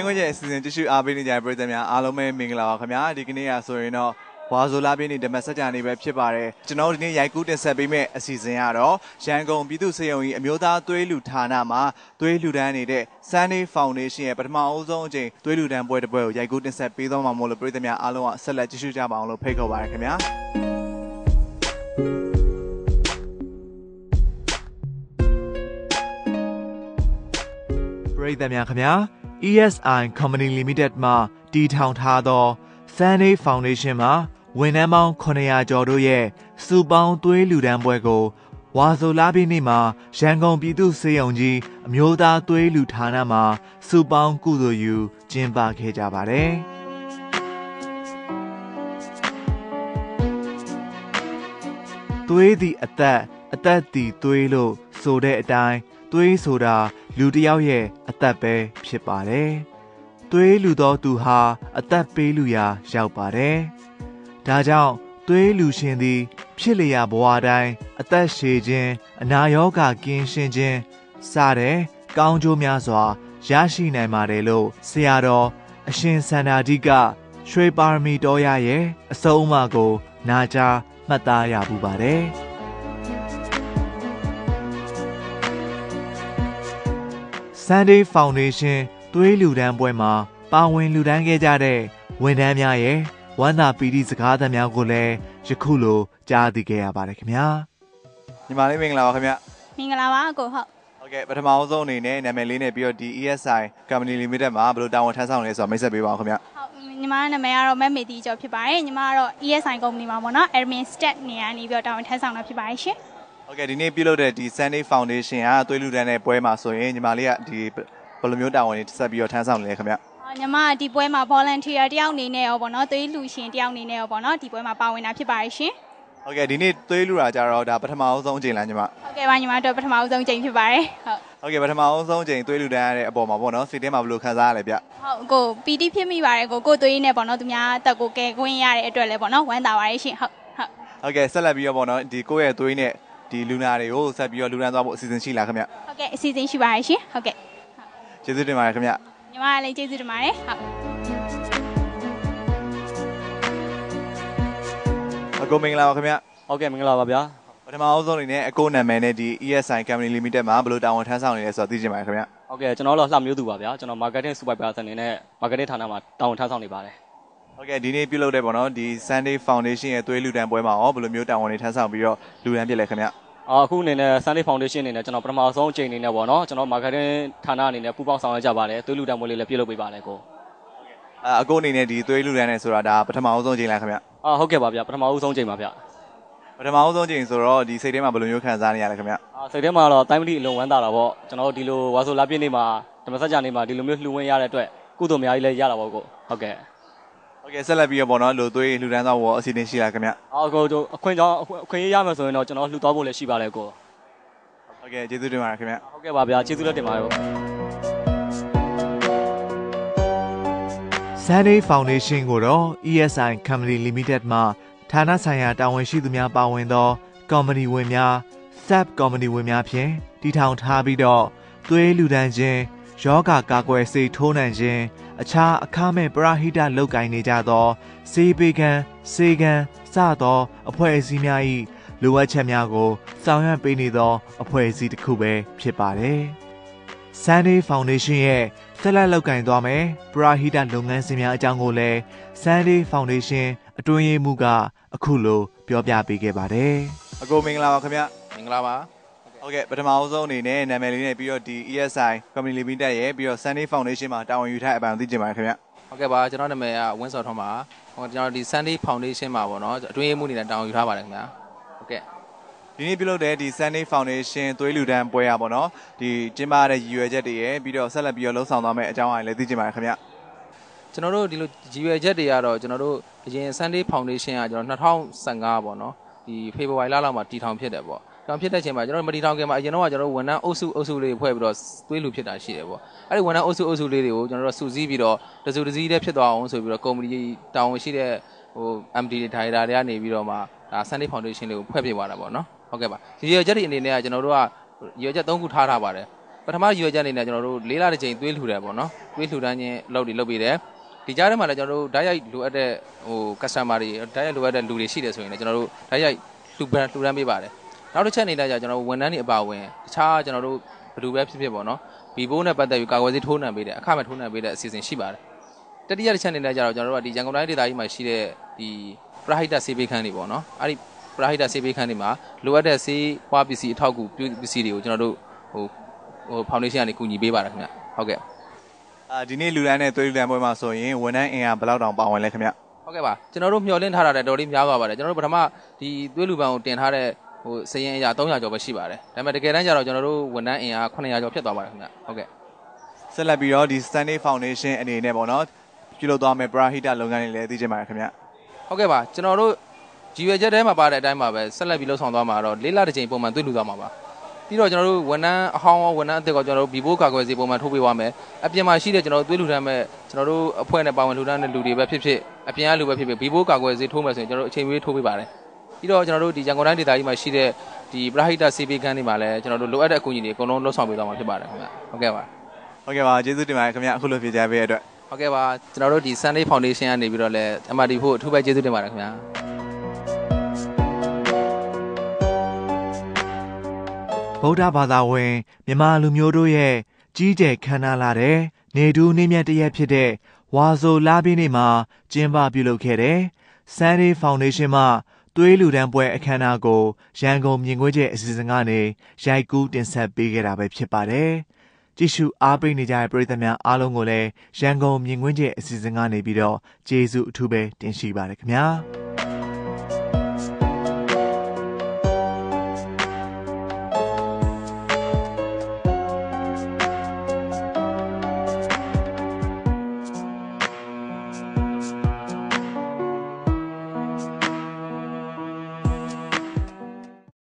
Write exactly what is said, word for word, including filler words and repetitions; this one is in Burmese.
ခွင့်ရဲ့အစီအစဉ်တရှိအားပေးနေကြတဲ့ပြည်သူများအားလုံးပဲမင်္ဂလာပါခင်ဗျာဒီကနေ့ကဆိုရင်တော့ဝါဆိုလာပြည့်နေ့ဓမ္မစကြာနေ့ပဲဖြစ်ပါတယ်ကျွန်တော်ဒီနေ့ရိုက်ကူးတင်ဆက်ပေးမယ့်အစီအစဉ်ကတော့ရန်ကုန်ပြည်သူ့စေယုံကြီးအမျိုးသားသွေးလူဌာနမှာသွေးလူတန်းနေတဲ့ Sunday Foundation ရဲ့ပထမအဦးဆုံးအကြိမ်သွေးလူတန်းပွဲတစ်ပွဲကိုရိုက်ကူးတင်ဆက်ပေးသွားမှာမို့လို့ပြည်သူများအားလုံးကဆက်လက်ကြည့်ရှုကြပါအောင်လို့ဖိတ်ခေါ်ပါရခင်ဗျာပြည်သူများခင်ဗျာE S I Company Limited မှာတည်ထောင်ထားသော Sunday Foundation မှာဝန်ထမ်းပေါင်းခုနှစ်ရာကျော်တို့ရဲ့စုပေါင်းသွေးလူဒန်းပွဲကိုဝါဆိုလာပြည်နေ့မှာရန်ကုန်ပြည်သူ့စေယုံကြီးအမျိုးသားသွေးလူဌာနမှာစုပေါင်းကုသိုလ်ယူကျင်းပခဲ့ကြပါတယ်။သွေးသည်အသက်အသက်သည်သွေးလို့ဆိုတဲ့အတိုင်းသွေးဆိုတာလူတစ်ယောက်ရဲ့အသက်ပဲဖြစ်ပါတယ်။သွေးလူသောသူဟာအသက်ပေးလူရာရောက်ပါတယ်။ဒါကြောင့်သွေးလူရှင်သည်ဖြစ်လျာဘဝတိုင်းအသက်ရှည်ခြင်းအနာရောဂါကင်းရှင်းခြင်းစတဲ့ကောင်းကျိုးများစွာရရှိနိုင်ပါတယ်လို့ဆရာတော်အရှင်စန္ဒာဓိကရွှေပါရမီတော်ရရဲ့အဆုံးအမကိုနာကြားမှတ်သားရပူပါတယ်။ Sunday Foundation သွေးလူဒန်းပွဲမှာပါဝင်လူဒန်းခဲ့ကြတဲ့ဝန်ထမ်းများရဲ့ဝမ်းသာပီတိစကားသံများကိုလည်းယခုလိုကြားသိခဲ့ရပါတယ်ခင်ဗျာညီမလေးမင်္ဂလာပါခင်ဗျမင်္ဂလာပါအကိုဟုတ်ဟုတ်ကဲ့ပထမအဆုံးအနေနဲ့နာမည်လေးနဲ့ပြီးတော့ဒီ E S I Company Limited မှာဘယ်လိုတာဝန်ထမ်းဆောင်လဲဆိုတော့မိတ်ဆက်ပေးပါဦးခင်ဗျဟုတ်ညီမနာမည်ကတော့မက်မေတီကျော်ဖြစ်ပါတယ်ညီမကတော့ E S I Company မှာပေါ့နော် Admin Staff နေရာနေပြီးတော့တာဝန်ထမ်းဆောင်တာဖြစ်ပါတယ်ရှင်ဟုတ်ကဲ့ဒီနေ့ပြုလုပ်တဲ့ဒီ Sunday Foundation ကသွေးလူဒန်းတဲ့ပွဲမှာဆိုရင်ညီမလေးကဒီဘယ်လိုမျိုးတာဝန်တွေဆက်ပြီးတော့ထမ်းဆောင်နေလဲခင်ဗျညီမဒီပွဲမှာ volunteer တယောက်အနေနဲ့ရောပေါ့နော်သွေးလူရှင်တယောက်အနေနဲ့ရောပေါ့နော်ဒီပွဲမှာပါဝင်တာဖြစ်ပါတယ်ရှင်ဟုတ်ကဲ့ဒီနေ့သွေးလူတာကြတော့ဒါပထမအဆုံးအချိန်လားညီမဟုတ်ကဲ့ပါညီမတို့ပထမအဆုံးအချိန်ဖြစ်ပါတယ်ဟုတ်ဟုတ်ကဲ့ပထမအဆုံးအချိန်သွေးလူတန်းရတဲ့အပေါ်မှာပေါ့နော်စိတ်ထဲမှာဘယ်လိုခံစားရလဲဗျဟုတ်ကိုပီတိဖြစ်မိပါတယ်ကိုကိုသွေးနဲ့ပေါ့နော်သူများအသက်ကိုကယ်ခွင့်ရတဲ့အတွက်လည်းပေါ့နော်ဝမ်းသာပါတယ်ရှင်ဟုတ်ဟုတ်ဟုတ်ကဲ့ဆက်လက်ပြီးတော့ပေါ့နော်ဒီကိုယ့်ရဲ့သွေးနဲ့ဒီလူနာတွေကိုဆက်ပြီးတော့လူဒန်းသွားဖို့အစီအစဉ်ရှိလားခင်ဗျဟုတ်ကဲ့အစီအစဉ်ရှိပါတယ်ရှင်ဟုတ်ကဲ့ကျေးဇူးတင်ပါတယ်ခင်ဗျညီမလည်းကျေးဇူးတင်ပါတယ်ဟုတ်အကိုမင်္ဂလာပါခင်ဗျဟုတ်ကဲ့မင်္ဂလာပါဗျာပထမအဆုံးအနေနဲ့အကိုနာမည်နဲ့ဒီ E S I Company Limited မှာဘယ်လိုတာဝန်ထမ်းဆောင်နေလဲဆိုတော့သိချင်ပါတယ်ခင်ဗျဟုတ်ကဲ့ကျွန်တော်တို့လှမျိုးသူပါဗျာကျွန်တော် Marketing Supervisor အနေနဲ့ Marketing ဌာနမှာတာဝန်ထမ်းဆောင်နေပါတယ်ဟုတ်ကဲ့ဒီနေ့ပြုလုပ်တဲ့ပေါ့နော်ဒီ Sunday Foundation ရဲ့သွေးလူဒန်းပွဲမှာရောဘယ်လိုမျိုးတာဝန်တွေထမ်းဆောင်ပြီးတော့လူဒန်းပြည့်လဲခင်ဗျအခုအနေနဲ့ Sunday Foundation အနေနဲ့ကျွန်တော်ပထမဆုံးအကြိမ်အနေနဲ့ပေါ့နော်ကျွန်တော် Marketing ဌာနအနေနဲ့ပူးပေါင်းဆောင်ရွက်ကြပါတယ်သွေးလူဒန်းပွဲလေးလည်းပြုလုပ်ပေးပါတယ်ကိုအကိုအနေနဲ့ဒီသွေးလူဒန်းနဲ့ဆိုတာဒါပထမဆုံးအကြိမ်လားခင်ဗျအာဟုတ်ကဲ့ပါဗျာပထမဆုံးအကြိမ်ပါဗျာပထမဆုံးအကြိမ်ဆိုတော့ဒီစိတ်ထဲမှာဘယ်လိုမျိုးခံစားနေရလဲခင်ဗျအာစိတ်ထဲမှာတော့တိုင်းမတိအလုံးဝမ်းသာတာပေါ့ကျွန်တော်တို့ဒီလိုဝါဆိုလာပြည့်နေ့မှာဓမ္မစကြာနေ့မှာဒီလိုမျိုးလှူဝင်းရတဲ့အတွက်ကုသိုလ်အများကြီးလည်းရတာပေါ့ကိုဟုတ်ကဲ့ဟုတ်ကဲ့ဆက်လက်ပြီးတော့ပေါ့နော်လူသွေးလှူဒန်းသွားဖို့အစီအစဉ်ရှိလားခင်ဗျအာကိုတို့အခွင့်ကြောင်းအခွင့်ရေးရမယ်ဆိုရင်တော့ကျွန်တော်လှူသွားဖို့လည်းရှိပါတယ်ကိုဟုတ်ကဲ့ကျေးဇူးတင်ပါတယ်ခင်ဗျဟုတ်ကဲ့ပါဗျာကျေးဇူးလည်းတင်ပါတယ်ကို Sunday Foundation ကိုတော့ E S I Company Limited မှာဌာနဆိုင်ရာတာဝန်ရှိသူများပါဝင်သောကော်မတီဝင်များ Sub ကော်မတီဝင်များဖြင့်တည်ထောင်ထားပြီးတော့သွေးလူဒန်းခြင်းယောဂကာကွယ်ဆေးထိုးနှံခြင်းအခြားအခမဲ့ပရဟိတလုပ်ကိုင်နေကြသောစေပေကံစေကံစသောအဖွဲ့အစည်းများ၏လိုအပ်ချက်များကိုဆောင်ရွက်ပေးနေသောအဖွဲ့အစည်းတစ်ခုပဲဖြစ်ပါတယ်။ Sunday Foundation ရဲ့ဆက်လက်လုပ်ကိုင်သွားမယ်ပရဟိတလုပ်ငန်းစဉ်များအကြောင်းကိုလည်း Sunday Foundation အတွင်းရေးမှူးကအခုလိုပြောပြပေးခဲ့ပါတယ်။အကိုမင်္ဂလာပါခင်ဗျ။မင်္ဂလာပါ။ဟုတ်ကဲ့ပထမအဆုံးအနေနဲ့နာမည်လေးနဲ့ပြီးတော့ဒီ E S I Company Limited ရဲ့ပြီးတော့ Sunday Foundation မှာတာဝန်ယူထားတဲ့အပိုင်းကိုသိချင်ပါတယ်ခင်ဗျ။ဟုတ်ကဲ့ပါကျွန်တော်နာမည်ကဝင်းစော်ထွန်းပါ။ဟိုကျွန်တော်ဒီ Sunday Foundation မှာပေါ့နော်အတွင်းရေးမှူးအနေနဲ့တာဝန်ယူထားပါတယ်ခင်ဗျာ။ဟုတ်ကဲ့ဒီနေ့ပြုလုပ်တဲ့ဒီ Sunday Foundation သွေးလူဒန်းပွဲရပါတော့ဒီကျင်းပတဲ့ရည်ရွယ်ချက်တွေရဲ့ပြီးတော့ဆက်လက်ပြီးတော့လှုပ်ဆောင်သွားမယ့်အကြောင်းအရာလည်းသိချင်ပါတယ်ခင်ဗျကျွန်တော်တို့ဒီလိုရည်ရွယ်ချက်တွေကတော့ကျွန်တော်တို့အရင် Sunday Foundation ကကျွန်တော်၂၀၁၅ပေါ့နော်ဒီဖေဖော်ဝါရီလလောက်မှာတည်ထောင်ဖြစ်တယ်ပေါ့တောင်ဖြစ်တဲ့ချိန်မှာကျွန်တော်မတည်ထောင်ခင်မှာအရင်တော့ကျွန်တော်တို့ဝန်ထမ်းအုပ်စုအုပ်စုလေးဖွဲ့ပြီးတော့သွေးလူဖြစ်တာရှိတယ်ပေါ့အဲ့ဒီဝန်ထမ်းအုပ်စုအုပ်စုလေးတွေကိုကျွန်တော်တို့စုစည်းပြီးတော့တစုတစည်းတည်းဖြစ်သွားအောင်ဆိုပြီးတော့ကုမ္ပဏီတာဝန်ရှိတဲ့ဟို M D တွေဒါရိုက်တာတွေကနေပြီးတော့မှဒါ Sunday Foundation လေးကိုဖွဲ့ပြသွားတာပေါ့နော်ဟုတ်ကဲ့ပါရည်ရွယ်ချက်တွေအနေနဲ့ကကျွန်တော်တို့ကရည်ရွယ်ချက်၃ခုထားထားပါတယ်ပထမရွေချက်အနေနဲ့ကျွန်တော်တို့လေးလတစ်ချိန်သွေးလှူတယ်ပေါ့နော်သွေးလှူတန်းခြင်းလုပ်တွေလုပ်ပြီးတယ်ဒီကြားထဲမှာလည်းကျွန်တော်တို့ဓာတ်ရိုက်လိုအပ်တဲ့ဟို customer တွေဓာတ်ရိုက်လိုအပ်တဲ့လူတွေရှိတယ်ဆိုရင်လည်းကျွန်တော်တို့ဓာတ်ရိုက်လှူပန်းလှူဒန်းပေးပါတယ်နောက်တစ်ချက်အနေနဲ့ကျွန်တော်တို့ဝန်ထမ်းတွေအပါအဝင်တခြားကျွန်တော်တို့ဘယ်လိုပဲဖြစ်ဖြစ်ပေါ့နော်ဘီဘိုးနဲ့ပတ်သက်ပြီးကာကွယ်ဆေးထိုးနှံပေးတဲ့အခမဲ့ထိုးနှံပေးတဲ့အစီအစဉ်ရှိပါတယ်တတိယတစ်ချက်အနေနဲ့ကျတော့ကျွန်တော်တို့ကဒီရန်ကုန်တိုင်းဒေသကြီးမှာရှိတဲ့ဒီပရဟိတဆေးပေးခန်းတွေပေါ့နော်အဲ့ဒီပရဟိတဆေးပေးခန်းတွေမှာလိုအပ်တဲ့ဆေးပွားပစ္စည်းအထောက်အကူပစ္စည်းတွေကိုကျွန်တော်တို့ဟိုဟိုဖောင်ဒေးရှင်းကနေကူညီပေးပါတယ်ခင်ဗျဟုတ်ကဲ့အာဒီနေ့လူတန်းနဲ့သွေးလူတန်းပွဲမှာဆိုရင်ဝန်ထမ်းအင်အားဘယ်လောက်တောင်ပါဝင်လဲခင်ဗျဟုတ်ကဲ့ပါကျွန်တော်တို့မျှော်လင့်ထားတာတော်လေးများသွားပါတယ်ကျွန်တော်တို့ပထမဒီသွေးလူပန်းကိုတင်ထားတဲ့ဟိုစရင်အရာသုံးရာကျော်ပဲရှိပါတယ်ဒါပေမဲ့တကယ်တမ်းကျတော့ကျွန်တော်တို့ဝန်ထမ်းအင်အားခုနှစ်ရာကျော်ဖြစ်သွားပါတယ်ခင်ဗျဟုတ်ကဲ့ဆက်လက်ပြီးတော့ဒီ Sunday Foundation အနေနဲ့ပေါ့နော်ပြုလုပ်သွားမယ်ပရာဟိတလုပ်ငန်းတွေလည်းသိချင်ပါတယ်ခင်ဗျဟုတ်ကဲ့ပါကျွန်တော်တို့ကြည်ရွယ်ချက်ထဲမှာပါတဲ့အတိုင်းပါပဲဆက်လက်ပြီးလှုပ်ဆောင်သွားမှာတော့လေးလတစ်ချိန်ပုံမှန်သွေးလူသွားမှာပါပြီးတော့ကျွန်တော်တို့ဝန်ထမ်းအဟောင်းဝန်ထမ်းအသစ်ကကျွန်တော်တို့ဘီဘိုးကာကွယ်ဆေးပုံမှန်ထိုးပေးသွားမယ်အပြင်မှာရှိတဲ့ကျွန်တော်တို့သွေးလူတန်းမဲ့ကျွန်တော်တို့အဖွဲ့နဲ့ပါဝင်လူတန်းတဲ့လူတွေပဲဖြစ်ဖြစ်အပြင်ကလူပဲဖြစ်ဖြစ်ဘီဘိုးကာကွယ်ဆေးထိုးမယ်ဆိုရင်ကျွန်တော်တို့အချိန်မရွေးထိုးပေးပါတယ်ပြီးတော့ကျွန်တော်တို့ဒီရန်ကုန်တိုင်းဒေသကြီးမှာရှိတဲ့ဒီပရဟိတဆေးပေးခန်းတွေမှာလည်းကျွန်တော်တို့လိုအပ်တဲ့အကူအညီတွေအကုန်လုံးလှုပ်ဆောင်ပေးသွားမှာဖြစ်ပါတယ်ခင်ဗျဟုတ်ကဲ့ပါဟုတ်ကဲ့ပါကျေးဇူးတင်ပါတယ်ခင်ဗျအခုလိုဖြေကြားပေးရတဲ့အတွက်ဟုတ်ကဲ့ပါကျွန်တော်တို့ဒီ Sunday Foundation ကနေပြီးတော့လည်း M R D ဖို့အထူးပဲကျေးဇူးတင်ပါတယ်ခင်ဗျာဗုဒ္ဓဘာသာဝင်မြန်မာလူမျိုးတို့ရဲ့ကြီးကျယ်ခမ်းနားလာတဲ့နေတူးနေမြတ်တရက်ဖြစ်တဲ့ဝါဆိုလာပြည့်နေ့မှာကျင်းပပြုလုပ်ခဲ့တဲ့ Sunday Foundation မှသွေးလူဒန်းပွဲအခမ်းအနားကိုရန်ကုန်မြင်ကွင်းကျဲအစီအစဉ်ကနေရိုက်ကူးတင်ဆက်ပေးခဲ့တာပဲဖြစ်ပါတယ်။ကြည့်ရှုအားပေးနေကြတဲ့ပရိသတ်များအားလုံးကိုလည်းရန်ကုန်မြင်ကွင်းကျဲအစီအစဉ်ကနေပြီးတော့ကျေးဇူးအထူးပဲတင်ရှိပါတယ်ခင်ဗျာ။